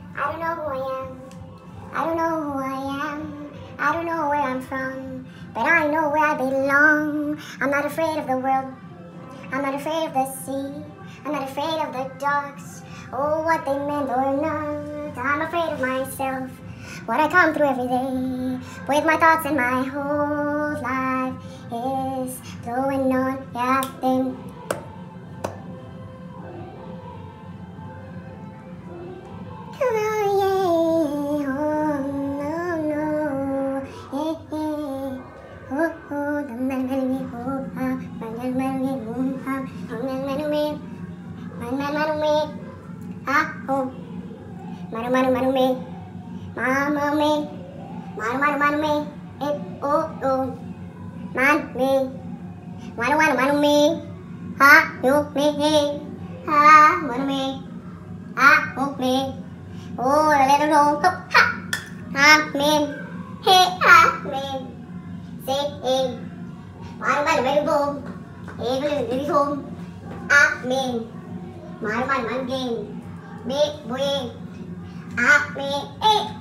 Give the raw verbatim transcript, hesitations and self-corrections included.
I don't know who I am. I don't know who I am. I don't know where I'm from, but I know where I belong. I'm not afraid of the world. I'm not afraid of the sea. I'm not afraid of the dogs. Oh, what they meant or not. I'm afraid of myself. What I come through every day. With my thoughts and my whole life is going on. Yeah, then. Manu manu manu me, mama me, manu manu manu me, eh oh oh, man me, manu manu manu me, ha you me hey, ha manu me, ha oh me, oh la la la la, ha ha me, hey ha me, say hey, manu manu manu boom, hey manu manu boom, ah me, manu manu manu game, me boy. Ah, me, eh.